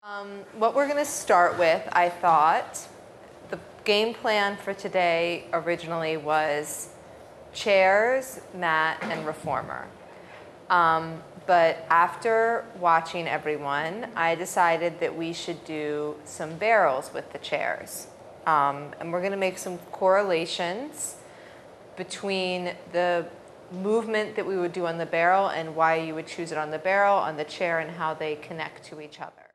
What we're going to start with, I thought, the game plan for today originally was chairs, mat, and reformer. But after watching everyone, I decided that we should do some barrels with the chairs. And we're going to make some correlations between the movement that we would do on the barrel and why you would choose it on the barrel, on the chair, and how they connect to each other.